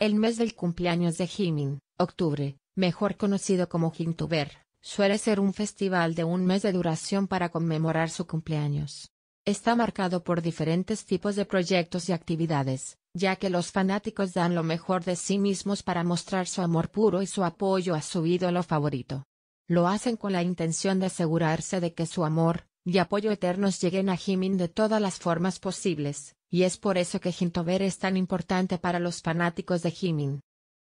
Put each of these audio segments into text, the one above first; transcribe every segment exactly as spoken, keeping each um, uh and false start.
El mes del cumpleaños de Jimin, octubre, mejor conocido como Jintober, suele ser un festival de un mes de duración para conmemorar su cumpleaños. Está marcado por diferentes tipos de proyectos y actividades, ya que los fanáticos dan lo mejor de sí mismos para mostrar su amor puro y su apoyo a su ídolo favorito. Lo hacen con la intención de asegurarse de que su amor y apoyo eternos lleguen a Jimin de todas las formas posibles, y es por eso que Jintober es tan importante para los fanáticos de Jimin.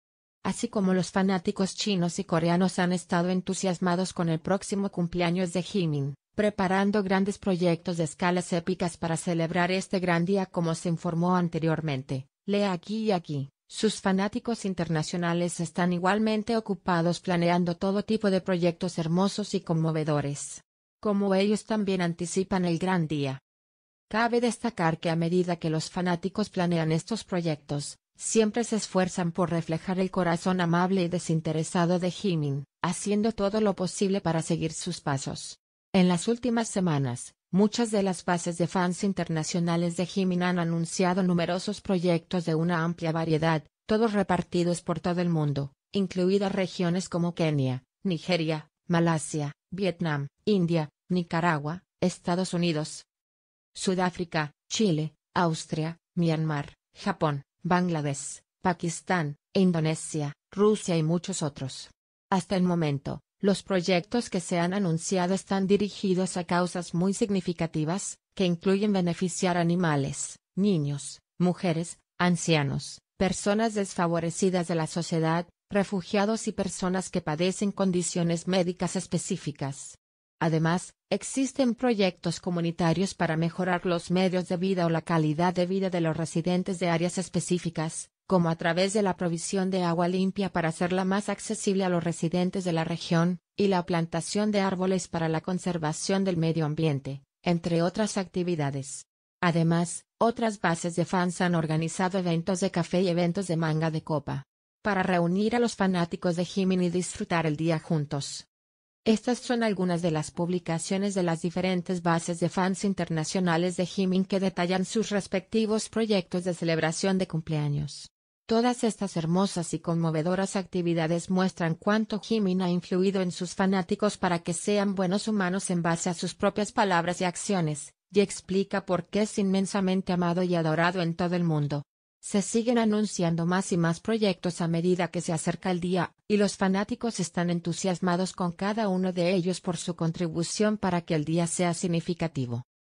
Así como los fanáticos chinos y coreanos han estado entusiasmados con el próximo cumpleaños de Jimin, preparando grandes proyectos de escalas épicas para celebrar este gran día como se informó anteriormente, lea aquí y aquí. Sus fanáticos internacionales están igualmente ocupados planeando todo tipo de proyectos hermosos y conmovedores. Como ellos también anticipan el gran día. Cabe destacar que a medida que los fanáticos planean estos proyectos, siempre se esfuerzan por reflejar el corazón amable y desinteresado de Jimin, haciendo todo lo posible para seguir sus pasos. En las últimas semanas, muchas de las bases de fans internacionales de Jimin han anunciado numerosos proyectos de una amplia variedad, todos repartidos por todo el mundo, incluidas regiones como Kenia, Nigeria, Malasia, Vietnam, India, Nicaragua, Estados Unidos, Sudáfrica, Chile, Austria, Myanmar, Japón, Bangladesh, Pakistán, Indonesia, Rusia y muchos otros. Hasta el momento, los proyectos que se han anunciado están dirigidos a causas muy significativas, que incluyen beneficiar animales, niños, mujeres, ancianos, personas desfavorecidas de la sociedad, refugiados y personas que padecen condiciones médicas específicas. Además, existen proyectos comunitarios para mejorar los medios de vida o la calidad de vida de los residentes de áreas específicas, como a través de la provisión de agua limpia para hacerla más accesible a los residentes de la región, y la plantación de árboles para la conservación del medio ambiente, entre otras actividades. Además, otras bases de fans han organizado eventos de café y eventos de manga de copa, para reunir a los fanáticos de Jimin y disfrutar el día juntos. Estas son algunas de las publicaciones de las diferentes bases de fans internacionales de Jimin que detallan sus respectivos proyectos de celebración de cumpleaños. Todas estas hermosas y conmovedoras actividades muestran cuánto Jimin ha influido en sus fanáticos para que sean buenos humanos en base a sus propias palabras y acciones, y explica por qué es inmensamente amado y adorado en todo el mundo. Se siguen anunciando más y más proyectos a medida que se acerca el día, y los fanáticos están entusiasmados con cada uno de ellos por su contribución para que el día sea significativo.